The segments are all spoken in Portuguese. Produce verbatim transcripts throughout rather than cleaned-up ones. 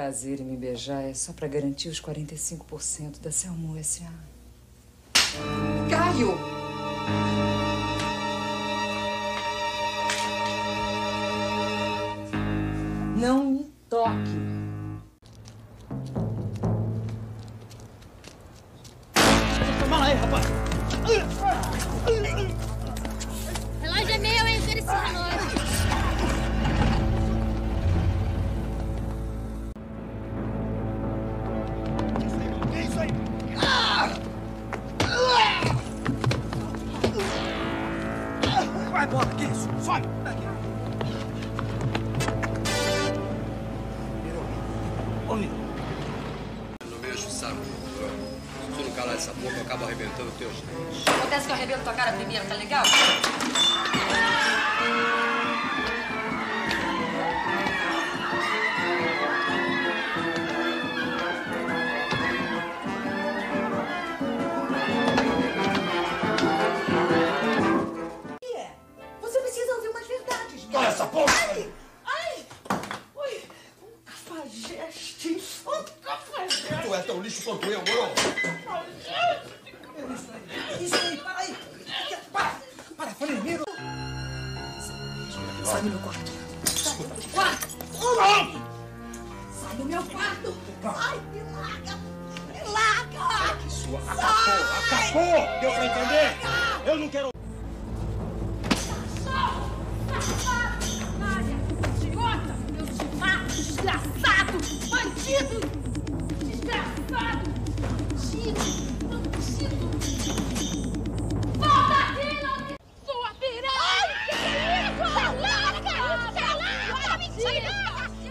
prazer em me beijar é só pra garantir os quarenta e cinco por cento da Selmu S A Caio! Não me toque. Fala aí, rapaz. Relógio é meu, hein? Eu quero esse relógio. Que isso aí? Vai embora, que isso? Sobe! Ô, Nino. Não me enche o saco. Se tu não calar essa boca, eu acabo arrebentando o teu. Acontece que eu arrebento tua cara primeiro, tá legal? Você precisa ouvir umas verdades. Olha essa porra! Ai! Ai! Oi! Um cafajeste! Um cafajeste! Tu é tão lixo quanto eu, moro? Isso aí, para aí! Para! Para, Flamengo! Sai do meu quarto! Quarto! Sai do meu quarto! Ai, me larga! Me larga! Que sua... Acabou! Acabou! Deu pra entender? Eu não quero... Idiota! Meu chivato! Desgraçado! Bandido! Desgraçado! Bandido! Bandido! Volta aqui, não... Sua piranha! Que é isso? Tá louca! Tá louca! Mentira!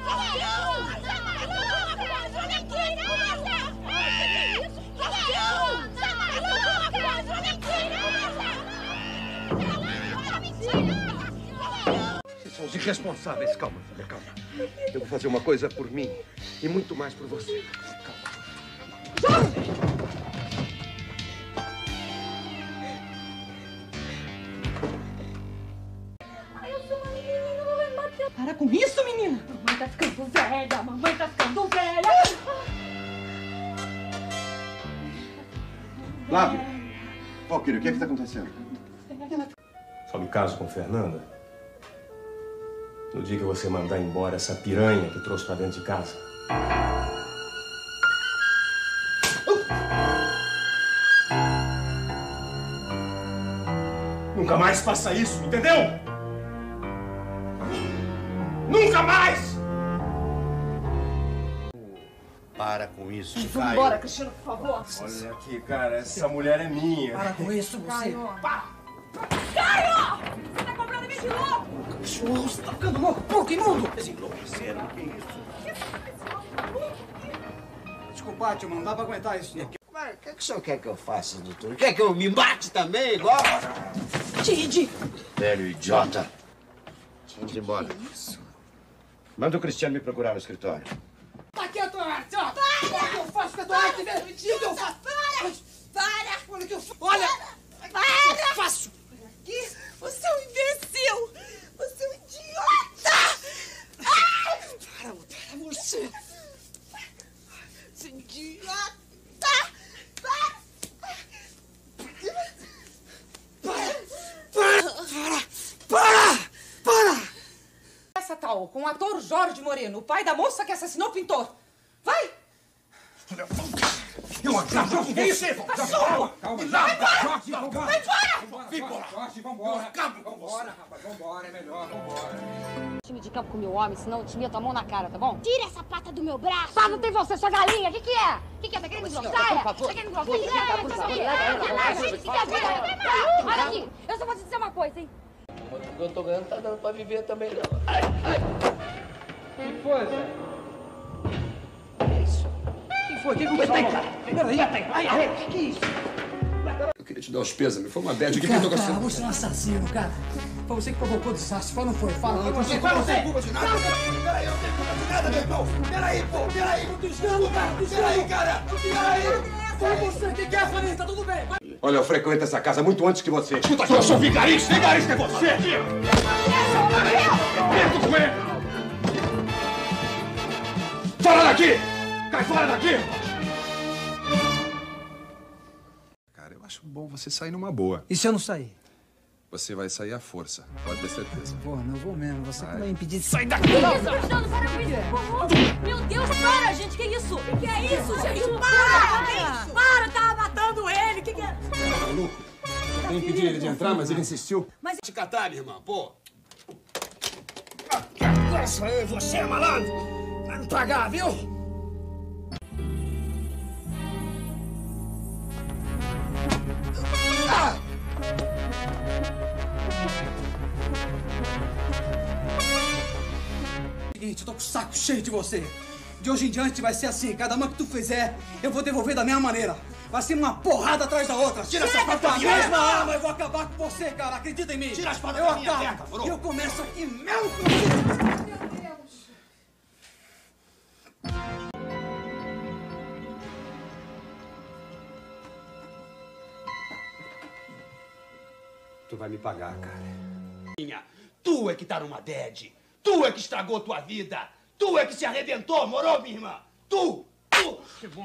Vocês são os irresponsáveis. Calma, filha, calma. Eu vou fazer uma coisa por mim e muito mais por você. Calma. Para com isso, menina! Mamãe tá ficando velha! Mamãe tá ficando velha! Flávio! Valquírio, o que é que está acontecendo? Só me caso com Fernanda no dia que você mandar embora essa piranha que trouxe pra dentro de casa. Nunca mais faça isso, entendeu? Nunca mais! Para com isso, Vamos Caio. embora, Cristiano, por favor. Olha aqui, cara, essa mulher é minha. Para com isso, você! Para! Caio! Você tá comprando bicho louco! Cachorro, você tá ficando louco, porco imundo! Vocês enlouqueceram, que isso? Desculpa, tio, não dá pra aguentar isso, não. Mas o que, que o senhor quer que eu faça, doutor? Quer que eu me mate também, igual? Didi! Velho idiota. Vamos embora. Manda o Cristiano me procurar no escritório. Tá quieto, Marcelo! Olha o que eu faço com a tua arte, velho! Mentira, o que eu faço! Para! Para! Olha o que eu faço! Olha! Para! O que eu faço! Aqui! Você é um imbecil! Você é um idiota! Ai! Para, para você! Você é um idiota! Para! Para! Para! Para! Essa tal com o ator Jorge Moreno, o pai da moça que assassinou o pintor. Vai! Eu acabo com você! Cachorro! Calma, Vai embora! Jorge, vambora! Vai embora! Vambora, Jorge, vambora! Acabo com Vambora, rapaz, vambora, é melhor, vambora. Time de campo com meu homem, senão eu te meto a mão na cara, tá bom? Tira essa pata do meu braço! Pá, não tem você, sua galinha! O que que é? O que que é? Tá querendo me grossar? Tá querendo me grossar? Olha aqui, eu só vou te dizer uma coisa, hein? O que eu tô ganhando tá dando pra viver também, não. Ai, ai. Que foi, Zé? Que isso? Que foi? Que que foi? Peraí! Ai, ai, que isso? Eu queria te dar os pêsames. Foi uma bad. O que que eu tô Cara, gostando? você é um assassino, cara. Foi você que provocou o desastre, foi ou não foi? Fala, Não, foi você, você foi não você! tem culpa de nada! Peraí, eu não tenho culpa de nada, meu irmão! Peraí, pô, peraí! Não desgama, cara, não Peraí, cara! Peraí! Foi você, o que que é, Fanny? Tá tudo bem, vai! Olha, eu frequento essa casa muito antes que você. Escuta aqui, eu sou vigarista! Vigarista é você! Perto com ele! Fala daqui! daqui! Cai fora daqui! Cara, eu acho bom você sair numa boa. E se eu não sair? Você vai sair à força, pode ter certeza. Porra, não vou mesmo. Você Vai. que vai impedir de sair daqui. Que isso, Cristiano? Para com isso, por favor. Meu Deus, para, gente. Que isso? Que que é isso, gente? Para! Para, tava matando ele. Que que é? Maluco, eu tenho que impedir ele de entrar, mas ele insistiu. Mas... Te catar, minha irmã, pô. Agora sou eu e você, malandro. Vai me pagar, viu? Seguinte, eu tô com o saco cheio de você. De hoje em diante vai ser assim, cada uma que tu fizer, eu vou devolver da mesma maneira. Vai ser uma porrada atrás da outra. Tira essa espada da minha mesma arma, eu vou acabar com você, cara. Acredita em mim. Tira a espada eu da minha acabo. terra, moro? Eu começo aqui mesmo com você. Meu Deus. Tu vai me pagar, cara. Tu é que tá numa bad. Tu é que estragou tua vida. Tu é que se arrebentou, moro, minha irmã? Tu! Tu! Que bom,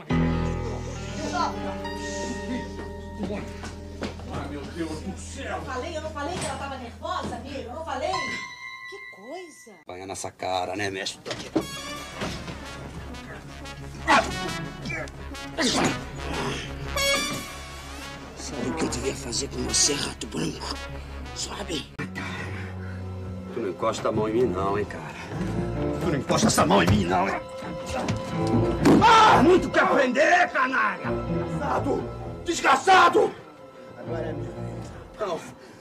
Ai, meu Deus do céu. Eu falei, eu não falei que ela tava nervosa, amigo? Eu não falei? Que coisa. Apanha nessa cara, né, mestre? Sabe o que eu devia fazer com você, rato branco? Sabe? Tu não encosta a mão em mim, não, hein, cara. Tu não encosta essa mão em mim, não, hein? Ah, muito que aprender, canalha! Desgraçado! Desgraçado! Agora é minha vez. Não!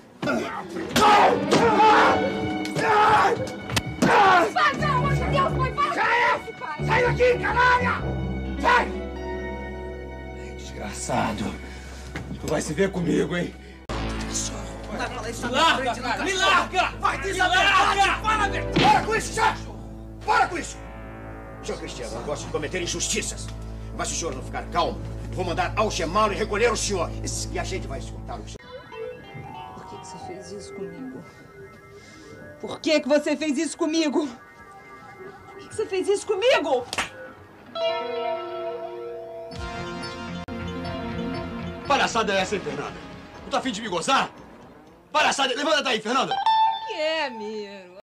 Pai, pelo amor de Deus, pai, para com isso, pai. Sai daqui, canalha! Sai! Desgraçado! Tu vai se ver comigo, hein? Não vai falar isso Me larga, cara! Me larga! Vai dizer Me larga! Para, velho! Para com isso, já! Para com isso! Senhor Cristiano, eu gosto de cometer injustiças. Mas se o senhor não ficar calmo, eu vou mandar algemá-lo e recolher o senhor. E a gente vai escutar o senhor. Por que que você fez isso comigo? Por que que você fez isso comigo? Por que que você fez isso comigo? Palhaçada é essa, hein, Fernanda? Tu tá afim de me gozar? Palhaçada... Levanta daí, Fernanda! Que é, Miro?